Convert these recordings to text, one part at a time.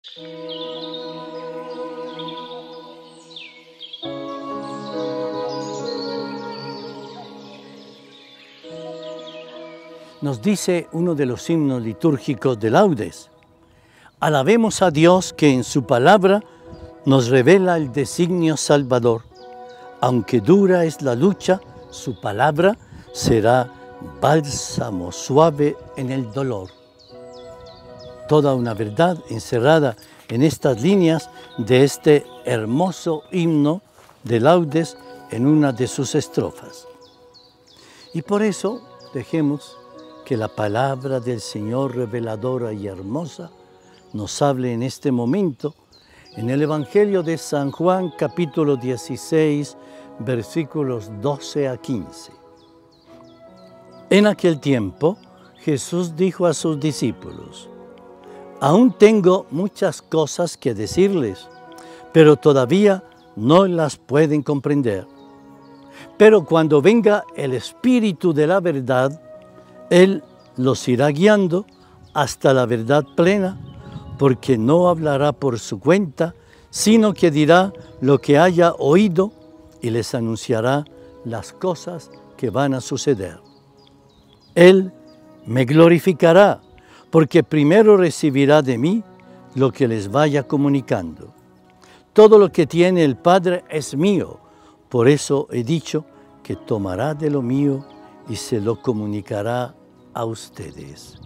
Nos dice uno de los himnos litúrgicos de Laudes: alabemos a Dios que en su palabra nos revela el designio salvador. Aunque dura es la lucha, su palabra será bálsamo suave en el dolor. Toda una verdad encerrada en estas líneas de este hermoso himno de Laudes en una de sus estrofas. Y por eso dejemos que la palabra del Señor reveladora y hermosa nos hable en este momento en el Evangelio de San Juan, capítulo 16, versículos 12 a 15. En aquel tiempo, Jesús dijo a sus discípulos: aún tengo muchas cosas que decirles, pero todavía no las pueden comprender. Pero cuando venga el Espíritu de la verdad, Él los irá guiando hasta la verdad plena, porque no hablará por su cuenta, sino que dirá lo que haya oído y les anunciará las cosas que van a suceder. Él me glorificará, porque primero recibirá de mí lo que les vaya comunicando. Todo lo que tiene el Padre es mío, por eso he dicho que tomará de lo mío y se lo comunicará a ustedes.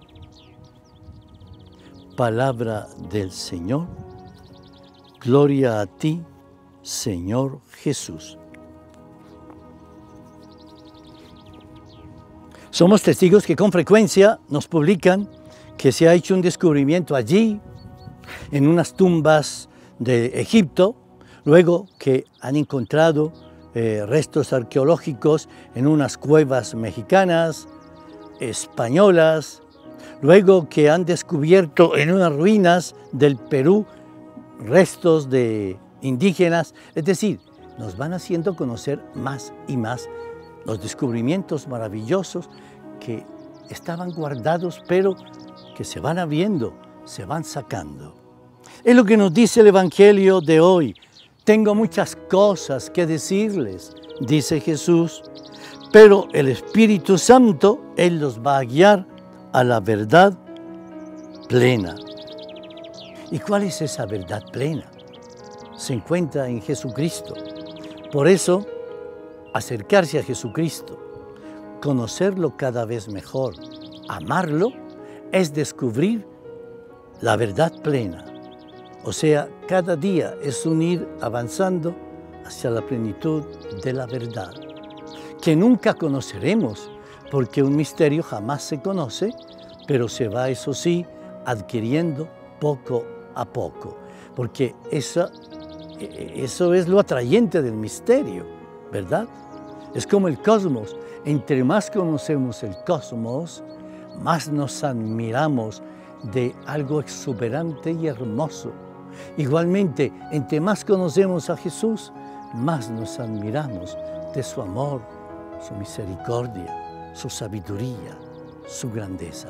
Palabra del Señor. Gloria a ti, Señor Jesús. Somos testigos que con frecuencia nos publican que se ha hecho un descubrimiento allí, en unas tumbas de Egipto, luego que han encontrado restos arqueológicos en unas cuevas mexicanas, españolas, luego que han descubierto en unas ruinas del Perú restos de indígenas. Es decir, nos van haciendo conocer más y más los descubrimientos maravillosos que estaban guardados, pero que se van abriendo, se van sacando. Es lo que nos dice el Evangelio de hoy. Tengo muchas cosas que decirles, dice Jesús, pero el Espíritu Santo, Él los va a guiar a la verdad plena. ¿Y cuál es esa verdad plena? Se encuentra en Jesucristo. Por eso, acercarse a Jesucristo, conocerlo cada vez mejor, amarlo, es descubrir la verdad plena. O sea, cada día es un ir avanzando hacia la plenitud de la verdad, que nunca conoceremos, porque un misterio jamás se conoce, pero se va, eso sí, adquiriendo poco a poco, porque eso es lo atrayente del misterio, ¿verdad? Es como el cosmos. Entre más conocemos el cosmos, más nos admiramos de algo exuberante y hermoso. Igualmente, entre más conocemos a Jesús, más nos admiramos de su amor, su misericordia, su sabiduría, su grandeza.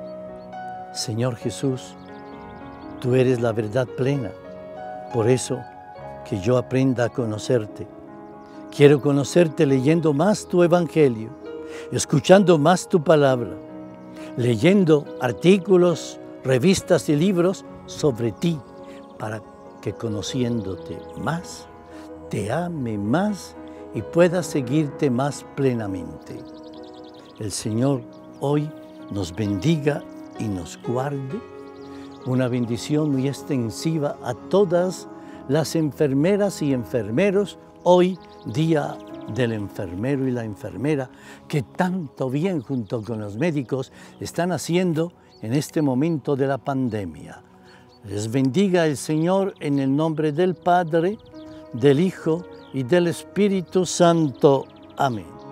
Señor Jesús, tú eres la verdad plena. Por eso, que yo aprenda a conocerte. Quiero conocerte leyendo más tu Evangelio, escuchando más tu palabra, leyendo artículos, revistas y libros sobre ti, para que conociéndote más, te ame más y pueda seguirte más plenamente. El Señor hoy nos bendiga y nos guarde. Una bendición muy extensiva a todas las enfermeras y enfermeros, hoy día del enfermero y la enfermera, que tanto bien junto con los médicos están haciendo en este momento de la pandemia. Les bendiga el Señor en el nombre del Padre, del Hijo y del Espíritu Santo. Amén.